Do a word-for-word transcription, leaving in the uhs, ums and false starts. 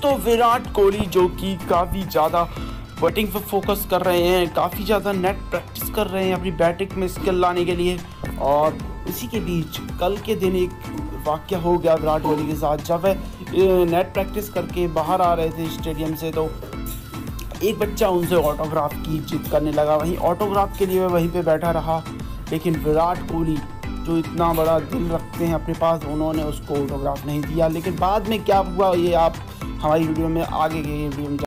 दोस्तों विराट कोहली जो कि काफ़ी ज़्यादा बैटिंग पर फोकस कर रहे हैं, काफ़ी ज़्यादा नेट प्रैक्टिस कर रहे हैं अपनी बैटिंग में स्किल लाने के लिए। और इसी के बीच कल के दिन एक वाक़या हो गया विराट कोहली के साथ। जब वह नेट प्रैक्टिस करके बाहर आ रहे थे स्टेडियम से तो एक बच्चा उनसे ऑटोग्राफ की जिद करने लगा। वहीं ऑटोग्राफ के लिए वह वहीं पे बैठा रहा, लेकिन विराट कोहली जो इतना बड़ा दिल रखते हैं अपने पास, उन्होंने उसको ऑटोग्राफ नहीं दिया। लेकिन बाद में क्या हुआ ये आप हमारी वीडियो में आगे के वीडियो में